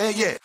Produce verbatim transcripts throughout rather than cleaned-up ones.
yeah, yeah.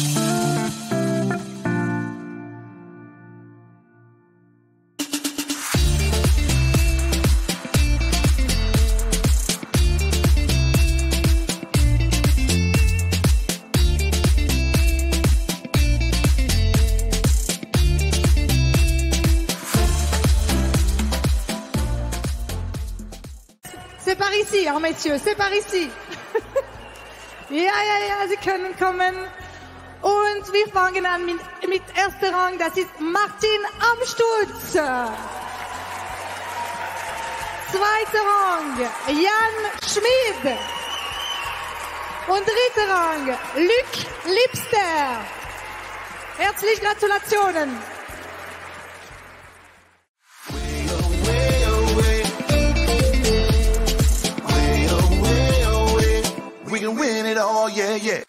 C'est par ici, hein, messieurs, c'est par ici. Ja, ja, ja, Sie können kommen. Und wir fangen an mit, mit erster Rang, das ist Martin Amstutz. Zweiter Rang, Jan Schmid. Und dritter Rang, Luc Lipster. Herzliche Gratulationen. We can win it all, yeah, yeah.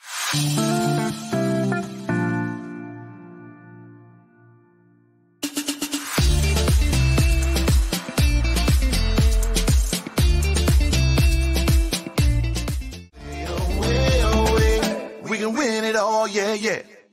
We can win it all, yeah, yeah.